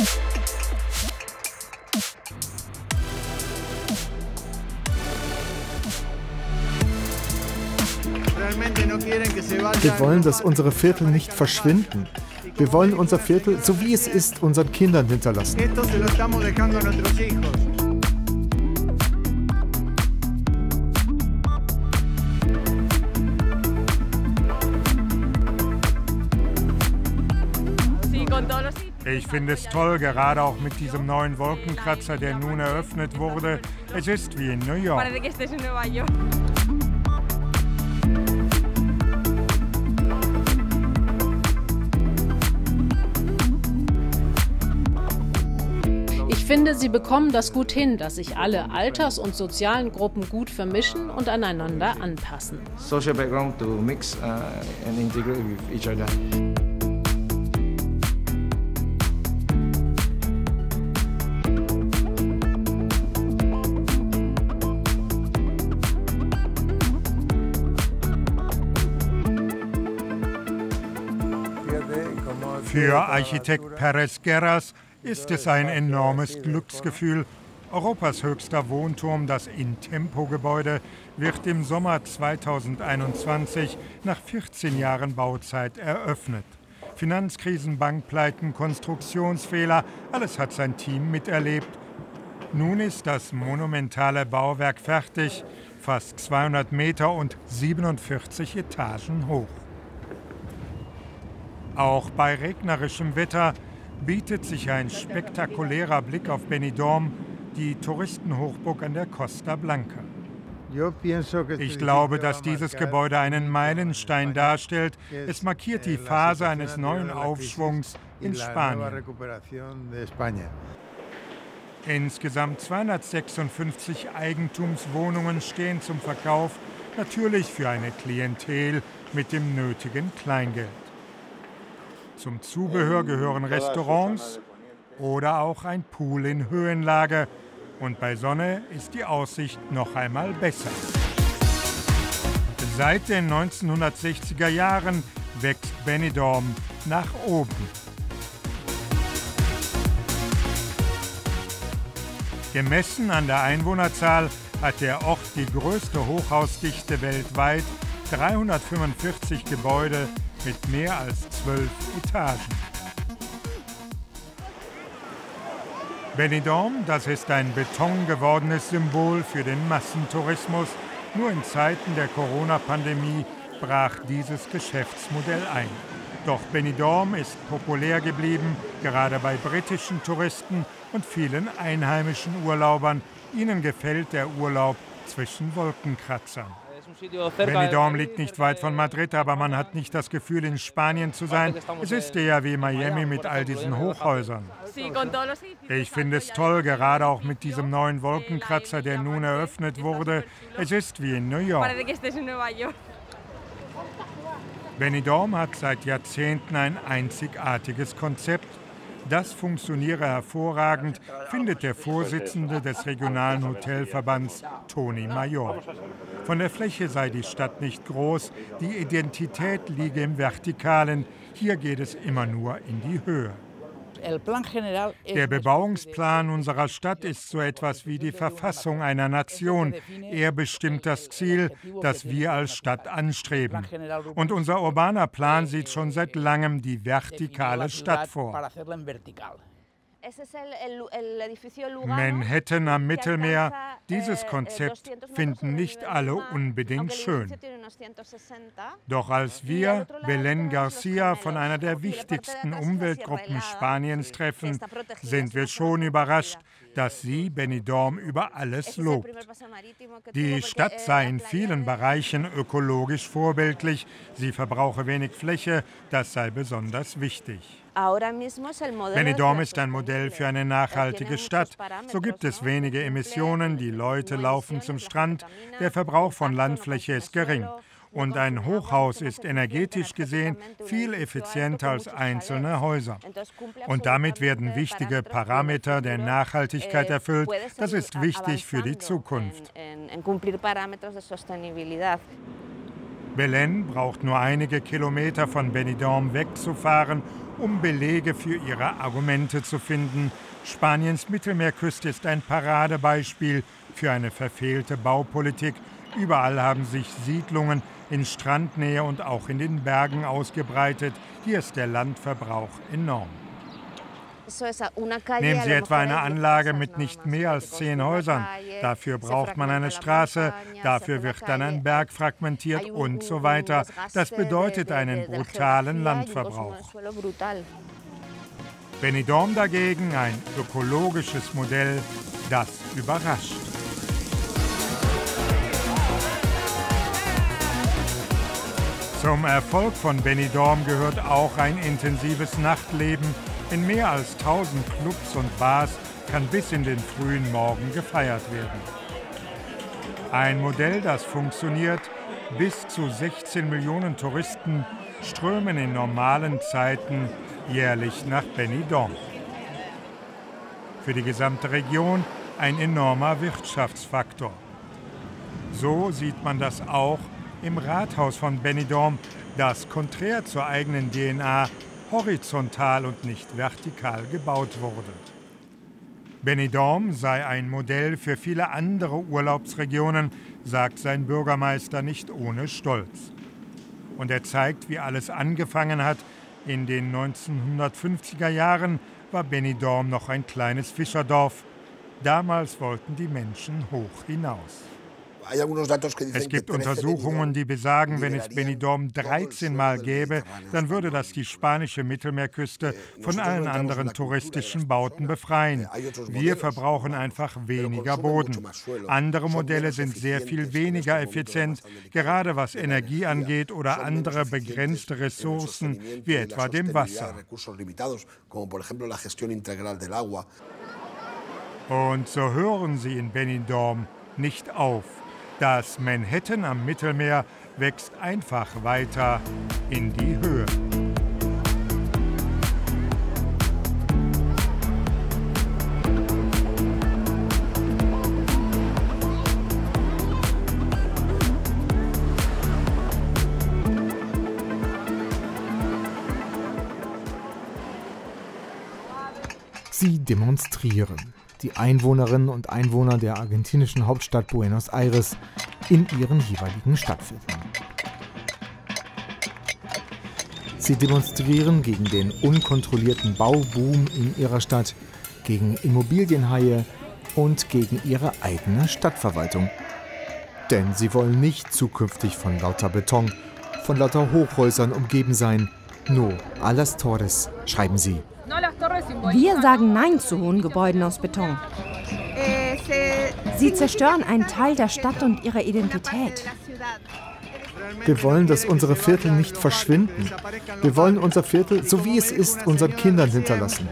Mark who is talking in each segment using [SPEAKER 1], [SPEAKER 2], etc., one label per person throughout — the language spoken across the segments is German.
[SPEAKER 1] Wir wollen, dass unsere Viertel nicht verschwinden. Wir wollen unser Viertel, so wie es ist, unseren Kindern hinterlassen.
[SPEAKER 2] Ich finde es toll, gerade auch mit diesem neuen Wolkenkratzer, der nun eröffnet wurde. Es ist wie in New York.
[SPEAKER 3] Ich finde, sie bekommen das gut hin, dass sich alle Alters- und sozialen Gruppen gut vermischen und aneinander anpassen.
[SPEAKER 4] Social background to mix and integrate with each other.
[SPEAKER 2] Für Architekt Pérez Guerras ist es ein enormes Glücksgefühl. Europas höchster Wohnturm, das In-Tempo-Gebäude, wird im Sommer 2021 nach 14 Jahren Bauzeit eröffnet. Finanzkrisen, Bankpleiten, Konstruktionsfehler, alles hat sein Team miterlebt. Nun ist das monumentale Bauwerk fertig, fast 200 Meter und 47 Etagen hoch. Auch bei regnerischem Wetter bietet sich ein spektakulärer Blick auf Benidorm, die Touristenhochburg an der Costa Blanca. Ich glaube, dass dieses Gebäude einen Meilenstein darstellt. Es markiert die Phase eines neuen Aufschwungs in Spanien. Insgesamt 256 Eigentumswohnungen stehen zum Verkauf, natürlich für eine Klientel mit dem nötigen Kleingeld. Zum Zubehör gehören Restaurants oder auch ein Pool in Höhenlage. Und bei Sonne ist die Aussicht noch einmal besser. Seit den 1960er Jahren wächst Benidorm nach oben. Gemessen an der Einwohnerzahl hat der Ort die größte Hochhausdichte weltweit, 345 Gebäude mit mehr als 12 Etagen. Benidorm, das ist ein betongewordenes Symbol für den Massentourismus. Nur in Zeiten der Corona-Pandemie brach dieses Geschäftsmodell ein. Doch Benidorm ist populär geblieben, gerade bei britischen Touristen und vielen einheimischen Urlaubern. Ihnen gefällt der Urlaub zwischen Wolkenkratzern. Benidorm liegt nicht weit von Madrid, aber man hat nicht das Gefühl, in Spanien zu sein. Es ist eher wie Miami mit all diesen Hochhäusern. Ich finde es toll, gerade auch mit diesem neuen Wolkenkratzer, der nun eröffnet wurde. Es ist wie in New York. Benidorm hat seit Jahrzehnten ein einzigartiges Konzept. Das funktioniere hervorragend, findet der Vorsitzende des regionalen Hotelverbands, Toni Major. Von der Fläche sei die Stadt nicht groß, die Identität liege im Vertikalen. Hier geht es immer nur in die Höhe. Der Bebauungsplan unserer Stadt ist so etwas wie die Verfassung einer Nation. Er bestimmt das Ziel, das wir als Stadt anstreben. Und unser urbaner Plan sieht schon seit langem die vertikale Stadt vor. Manhattan am Mittelmeer, dieses Konzept finden nicht alle unbedingt schön. Doch als wir Belén García von einer der wichtigsten Umweltgruppen Spaniens treffen, sind wir schon überrascht, dass sie Benidorm über alles lobt. Die Stadt sei in vielen Bereichen ökologisch vorbildlich, sie verbrauche wenig Fläche, das sei besonders wichtig. Benidorm ist ein Modell für eine nachhaltige Stadt. So gibt es wenige Emissionen, die Leute laufen zum Strand, der Verbrauch von Landfläche ist gering. Und ein Hochhaus ist energetisch gesehen viel effizienter als einzelne Häuser. Und damit werden wichtige Parameter der Nachhaltigkeit erfüllt. Das ist wichtig für die Zukunft. Belén braucht nur einige Kilometer von Benidorm wegzufahren, um Belege für ihre Argumente zu finden. Spaniens Mittelmeerküste ist ein Paradebeispiel für eine verfehlte Baupolitik. Überall haben sich Siedlungen in Strandnähe und auch in den Bergen ausgebreitet. Hier ist der Landverbrauch enorm. Nehmen Sie etwa eine Anlage mit nicht mehr als 10 Häusern. Dafür braucht man eine Straße, dafür wird dann ein Berg fragmentiert und so weiter. Das bedeutet einen brutalen Landverbrauch. Benidorm dagegen ein ökologisches Modell, das überrascht. Zum Erfolg von Benidorm gehört auch ein intensives Nachtleben. In mehr als 1000 Clubs und Bars kann bis in den frühen Morgen gefeiert werden. Ein Modell, das funktioniert. Bis zu 16 Millionen Touristen strömen in normalen Zeiten jährlich nach Benidorm. Für die gesamte Region ein enormer Wirtschaftsfaktor. So sieht man das auch im Rathaus von Benidorm, das konträr zur eigenen DNA horizontal und nicht vertikal gebaut wurde. Benidorm sei ein Modell für viele andere Urlaubsregionen, sagt sein Bürgermeister nicht ohne Stolz. Und er zeigt, wie alles angefangen hat. In den 1950er Jahren war Benidorm noch ein kleines Fischerdorf. Damals wollten die Menschen hoch hinaus. Es gibt Untersuchungen, die besagen, wenn es Benidorm 13 Mal gäbe, dann würde das die spanische Mittelmeerküste von allen anderen touristischen Bauten befreien. Wir verbrauchen einfach weniger Boden. Andere Modelle sind sehr viel weniger effizient, gerade was Energie angeht oder andere begrenzte Ressourcen, wie etwa dem Wasser. Und so hören sie in Benidorm nicht auf. Das Manhattan am Mittelmeer wächst einfach weiter in die Höhe.
[SPEAKER 1] Sie demonstrieren. Die Einwohnerinnen und Einwohner der argentinischen Hauptstadt Buenos Aires in ihren jeweiligen Stadtvierteln. Sie demonstrieren gegen den unkontrollierten Bauboom in ihrer Stadt, gegen Immobilienhaie und gegen ihre eigene Stadtverwaltung. Denn sie wollen nicht zukünftig von lauter Beton, von lauter Hochhäusern umgeben sein. No a las torres, schreiben sie.
[SPEAKER 5] Wir sagen Nein zu hohen Gebäuden aus Beton. Sie zerstören einen Teil der Stadt und ihrer Identität.
[SPEAKER 1] Wir wollen, dass unsere Viertel nicht verschwinden. Wir wollen unser Viertel, so wie es ist, unseren Kindern hinterlassen.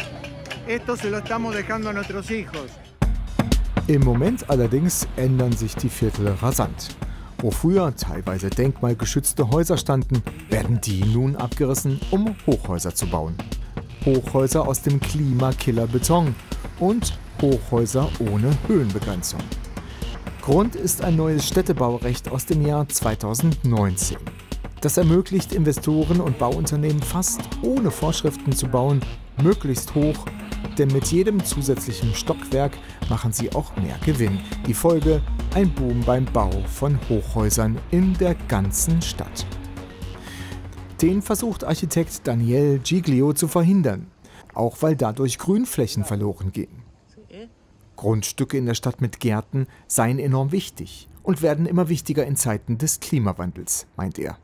[SPEAKER 1] Im Moment allerdings ändern sich die Viertel rasant. Wo früher teilweise denkmalgeschützte Häuser standen, werden die nun abgerissen, um Hochhäuser zu bauen. Hochhäuser aus dem Klimakiller Beton und Hochhäuser ohne Höhenbegrenzung. Grund ist ein neues Städtebaurecht aus dem Jahr 2019. Das ermöglicht Investoren und Bauunternehmen fast ohne Vorschriften zu bauen, möglichst hoch, denn mit jedem zusätzlichen Stockwerk machen sie auch mehr Gewinn. Die Folge: ein Boom beim Bau von Hochhäusern in der ganzen Stadt. Den versucht Architekt Daniel Giglio zu verhindern, auch weil dadurch Grünflächen verloren gehen. Grundstücke in der Stadt mit Gärten seien enorm wichtig und werden immer wichtiger in Zeiten des Klimawandels, meint er.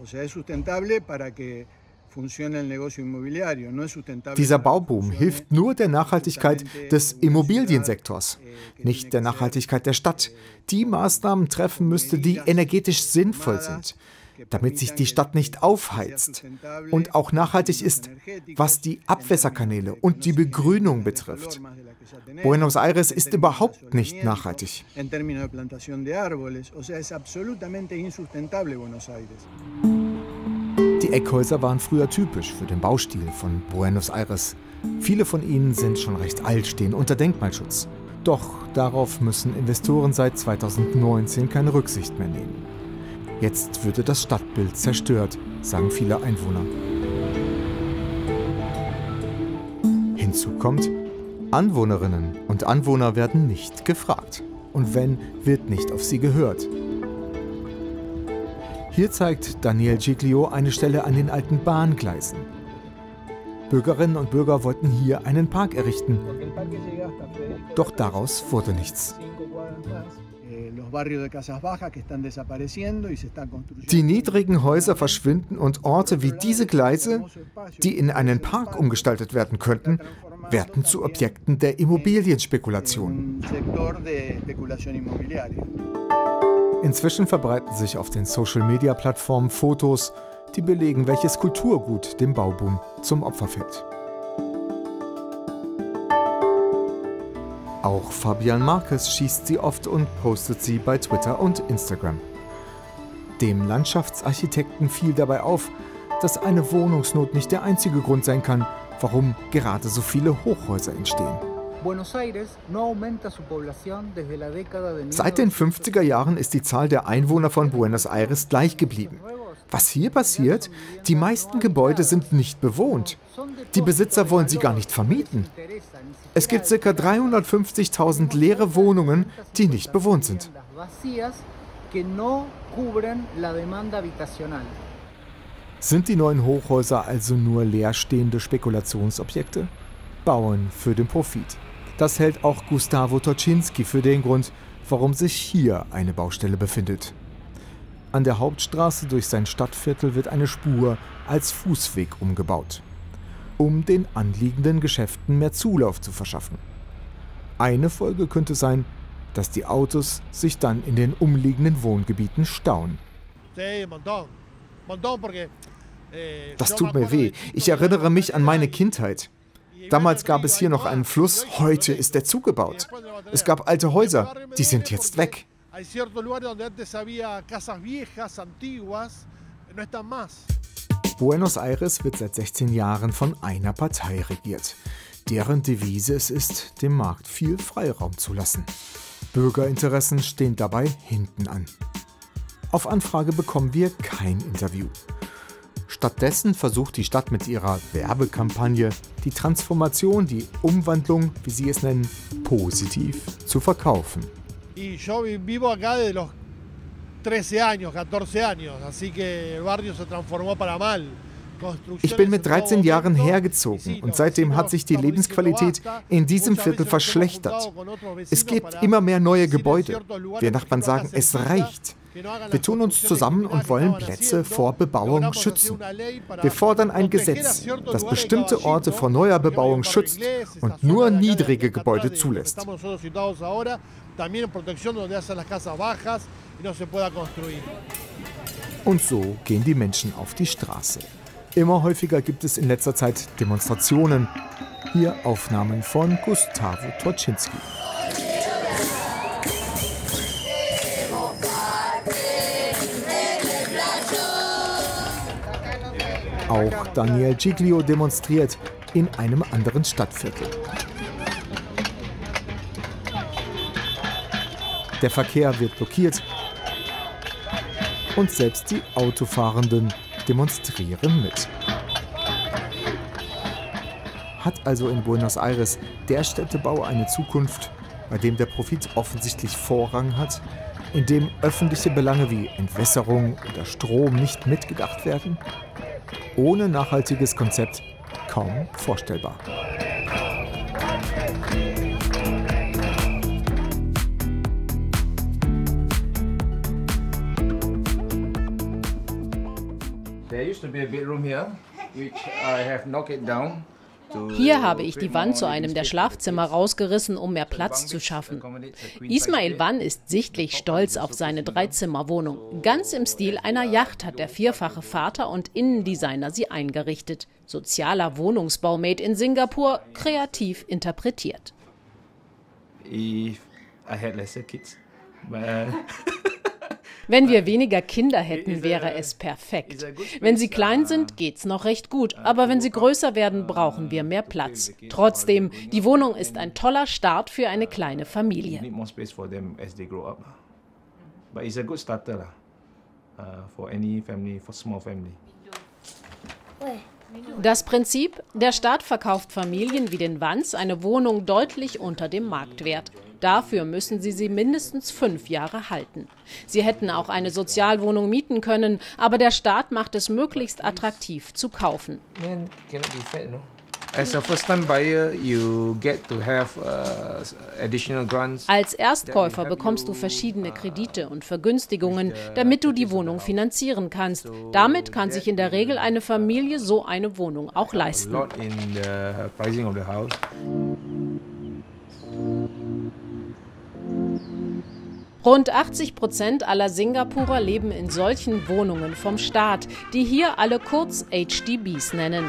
[SPEAKER 1] Dieser Bauboom hilft nur der Nachhaltigkeit des Immobiliensektors, nicht der Nachhaltigkeit der Stadt. Die Maßnahmen treffen müsste, die energetisch sinnvoll sind, damit sich die Stadt nicht aufheizt und auch nachhaltig ist, was die Abwässerkanäle und die Begrünung betrifft. Buenos Aires ist überhaupt nicht nachhaltig. Die Eckhäuser waren früher typisch für den Baustil von Buenos Aires. Viele von ihnen sind schon recht alt, stehen unter Denkmalschutz. Doch darauf müssen Investoren seit 2019 keine Rücksicht mehr nehmen. Jetzt würde das Stadtbild zerstört, sagen viele Einwohner. Hinzu kommt, Anwohnerinnen und Anwohner werden nicht gefragt. Und wenn, wird nicht auf sie gehört. Hier zeigt Daniel Giglio eine Stelle an den alten Bahngleisen. Bürgerinnen und Bürger wollten hier einen Park errichten. Doch daraus wurde nichts. Die niedrigen Häuser verschwinden und Orte wie diese Gleise, die in einen Park umgestaltet werden könnten, werden zu Objekten der Immobilienspekulation. Inzwischen verbreiten sich auf den Social-Media-Plattformen Fotos, die belegen, welches Kulturgut dem Bauboom zum Opfer fällt. Auch Fabian Marquez schießt sie oft und postet sie bei Twitter und Instagram. Dem Landschaftsarchitekten fiel dabei auf, dass eine Wohnungsnot nicht der einzige Grund sein kann, warum gerade so viele Hochhäuser entstehen. Seit den 50er Jahren ist die Zahl der Einwohner von Buenos Aires gleich geblieben. Was hier passiert? Die meisten Gebäude sind nicht bewohnt. Die Besitzer wollen sie gar nicht vermieten. Es gibt ca. 350.000 leere Wohnungen, die nicht bewohnt sind. Sind die neuen Hochhäuser also nur leerstehende Spekulationsobjekte? Bauen für den Profit. Das hält auch Gustavo Toczynski für den Grund, warum sich hier eine Baustelle befindet. An der Hauptstraße durch sein Stadtviertel wird eine Spur als Fußweg umgebaut, um den anliegenden Geschäften mehr Zulauf zu verschaffen. Eine Folge könnte sein, dass die Autos sich dann in den umliegenden Wohngebieten stauen. Das tut mir weh. Ich erinnere mich an meine Kindheit. Damals gab es hier noch einen Fluss, heute ist er zugebaut. Es gab alte Häuser, die sind jetzt weg. Buenos Aires wird seit 16 Jahren von einer Partei regiert, deren Devise es ist, dem Markt viel Freiraum zu lassen. Bürgerinteressen stehen dabei hinten an. Auf Anfrage bekommen wir kein Interview. Stattdessen versucht die Stadt mit ihrer Werbekampagne, die Transformation, die Umwandlung, wie sie es nennen, positiv zu verkaufen. Ich bin mit 13 Jahren hergezogen und seitdem hat sich die Lebensqualität in diesem Viertel verschlechtert. Es gibt immer mehr neue Gebäude. Wir Nachbarn sagen, es reicht. Wir tun uns zusammen und wollen Plätze vor Bebauung schützen. Wir fordern ein Gesetz, das bestimmte Orte vor neuer Bebauung schützt und nur niedrige Gebäude zulässt. Und so gehen die Menschen auf die Straße. Immer häufiger gibt es in letzter Zeit Demonstrationen. Hier Aufnahmen von Gustavo Toczynski. Auch Daniel Giglio demonstriert in einem anderen Stadtviertel. Der Verkehr wird blockiert und selbst die Autofahrenden demonstrieren mit. Hat also in Buenos Aires der Städtebau eine Zukunft, bei dem der Profit offensichtlich Vorrang hat, in dem öffentliche Belange wie Entwässerung oder Strom nicht mitgedacht werden? Ohne nachhaltiges Konzept kaum vorstellbar.
[SPEAKER 4] There used to be a bedroom here, which I have knocked it down.
[SPEAKER 3] Hier habe ich die Wand zu einem der Schlafzimmer rausgerissen, um mehr Platz zu schaffen. Ismail Wan ist sichtlich stolz auf seine 3-Zimmer-Wohnung. Ganz im Stil einer Yacht hat der vierfache Vater und Innendesigner sie eingerichtet. Sozialer Wohnungsbau made in Singapur, kreativ interpretiert.
[SPEAKER 4] If I had lesser kids,
[SPEAKER 3] Wenn wir weniger Kinder hätten, wäre es perfekt. Wenn sie klein sind, geht's noch recht gut. Aber wenn sie größer werden, brauchen wir mehr Platz. Trotzdem, die Wohnung ist ein toller Start für eine kleine Familie.
[SPEAKER 4] for any family, for small family.
[SPEAKER 3] Das Prinzip: Der Staat verkauft Familien wie den Wans eine Wohnung deutlich unter dem Marktwert. Dafür müssen sie mindestens 5 Jahre halten. Sie hätten auch eine Sozialwohnung mieten können, aber der Staat macht es möglichst attraktiv zu kaufen.
[SPEAKER 4] As a first-time buyer, you get to have additional grants.
[SPEAKER 3] Als Erstkäufer bekommst du verschiedene Kredite und Vergünstigungen, damit du die Wohnung finanzieren kannst. Damit kann sich in der Regel eine Familie so eine Wohnung auch leisten. Rund 80% aller Singapurer leben in solchen Wohnungen vom Staat, die hier alle kurz HDBs nennen.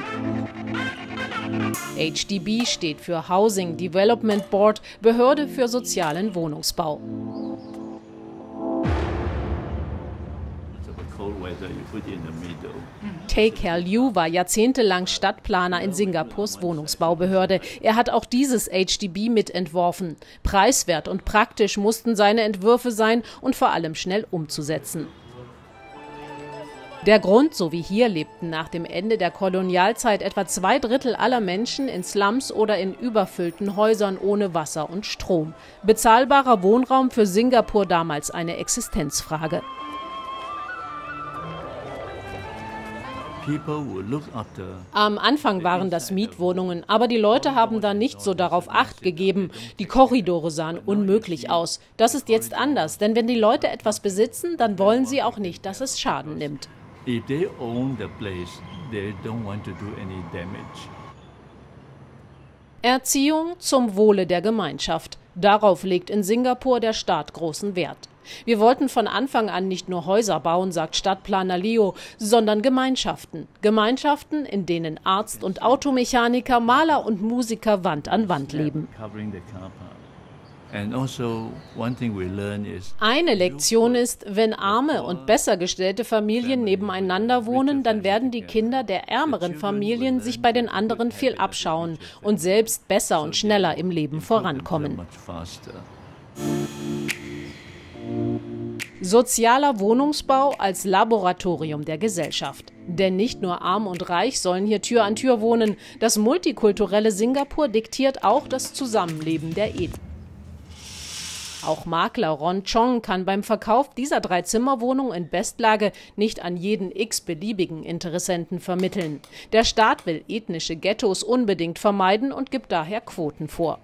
[SPEAKER 3] HDB steht für Housing Development Board, Behörde für sozialen Wohnungsbau. Tay Ker Liu war jahrzehntelang Stadtplaner in Singapurs Wohnungsbaubehörde. Er hat auch dieses HDB mitentworfen. Preiswert und praktisch mussten seine Entwürfe sein und vor allem schnell umzusetzen. Der Grund: so wie hier lebten nach dem Ende der Kolonialzeit etwa 2/3 aller Menschen in Slums oder in überfüllten Häusern ohne Wasser und Strom. Bezahlbarer Wohnraum für Singapur damals eine Existenzfrage. Am Anfang waren das Mietwohnungen, aber die Leute haben da nicht so darauf Acht gegeben. Die Korridore sahen unmöglich aus. Das ist jetzt anders, denn wenn die Leute etwas besitzen, dann wollen sie auch nicht, dass es Schaden nimmt. Erziehung zum Wohle der Gemeinschaft. Darauf legt in Singapur der Staat großen Wert. Wir wollten von Anfang an nicht nur Häuser bauen, sagt Stadtplaner Leo, sondern Gemeinschaften. Gemeinschaften, in denen Arzt und Automechaniker, Maler und Musiker Wand an Wand leben. Eine Lektion ist: Wenn arme und besser gestellte Familien nebeneinander wohnen, dann werden die Kinder der ärmeren Familien sich bei den anderen viel abschauen und selbst besser und schneller im Leben vorankommen. Sozialer Wohnungsbau als Laboratorium der Gesellschaft. Denn nicht nur Arm und Reich sollen hier Tür an Tür wohnen. Das multikulturelle Singapur diktiert auch das Zusammenleben der Ethnien. Auch Makler Ron Chong kann beim Verkauf dieser 3-Zimmer-Wohnung in Bestlage nicht an jeden x-beliebigen Interessenten vermitteln. Der Staat will ethnische Ghettos unbedingt vermeiden und gibt daher Quoten vor.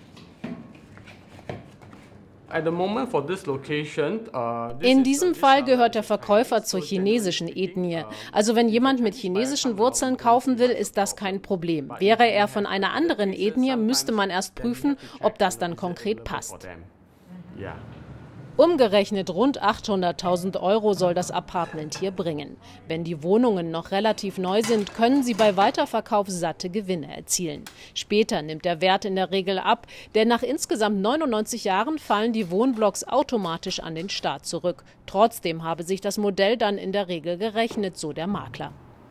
[SPEAKER 3] In diesem Fall gehört der Verkäufer zur chinesischen Ethnie. Also wenn jemand mit chinesischen Wurzeln kaufen will, ist das kein Problem. Wäre er von einer anderen Ethnie, müsste man erst prüfen, ob das dann konkret passt. Umgerechnet rund 800.000 € soll das Apartment hier bringen. Wenn die Wohnungen noch relativ neu sind, können sie bei Weiterverkauf satte Gewinne erzielen. Später nimmt der Wert in der Regel ab, denn nach insgesamt 99 Jahren fallen die Wohnblocks automatisch an den Staat zurück. Trotzdem habe sich das Modell dann in der Regel gerechnet, so der Makler.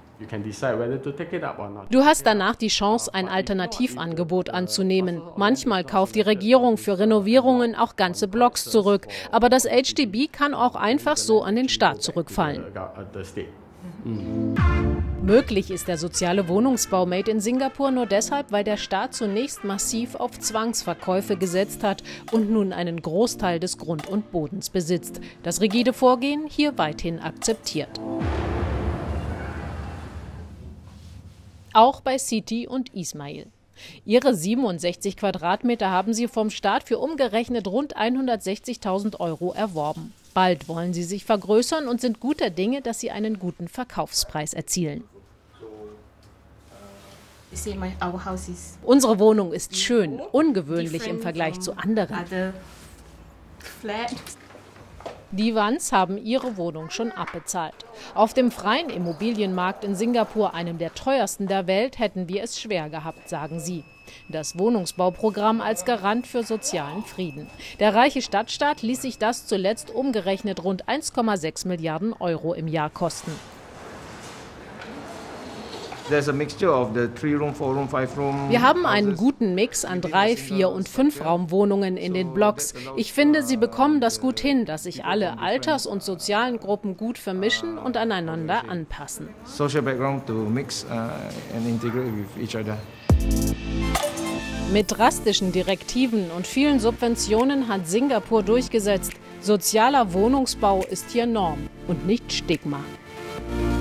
[SPEAKER 3] Du hast danach die Chance, ein Alternativangebot anzunehmen. Manchmal kauft die Regierung für Renovierungen auch ganze Blocks zurück. Aber das HDB kann auch einfach so an den Staat zurückfallen. Möglich ist der soziale Wohnungsbau made in Singapur nur deshalb, weil der Staat zunächst massiv auf Zwangsverkäufe gesetzt hat und nun einen Großteil des Grund und Bodens besitzt. Das rigide Vorgehen hier weithin akzeptiert. Auch bei Siti und Ismail. Ihre 67 Quadratmeter haben sie vom Staat für umgerechnet rund 160.000 € erworben. Bald wollen sie sich vergrößern und sind guter Dinge, dass sie einen guten Verkaufspreis erzielen. Unsere Wohnung ist schön, ungewöhnlich im Vergleich zu anderen. Die Wans haben ihre Wohnung schon abbezahlt. Auf dem freien Immobilienmarkt in Singapur, einem der teuersten der Welt, hätten wir es schwer gehabt, sagen sie. Das Wohnungsbauprogramm als Garant für sozialen Frieden. Der reiche Stadtstaat ließ sich das zuletzt umgerechnet rund 1,6 Milliarden € im Jahr kosten. Wir haben einen guten Mix an 3-, 4- und 5-Raumwohnungen in den Blocks. Ich finde, sie bekommen das gut hin, dass sich alle Alters- und sozialen Gruppen gut vermischen und aneinander anpassen. Mit drastischen Direktiven und vielen Subventionen hat Singapur durchgesetzt, sozialer Wohnungsbau ist hier Norm und nicht Stigma.